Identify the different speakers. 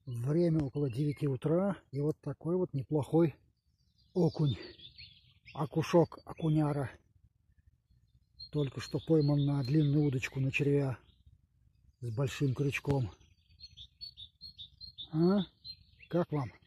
Speaker 1: Время около 9 утра, и вот такой вот неплохой окунь. Окушок окуняра. Только что пойман на длинную удочку, на червя с большим крючком. А? Как вам?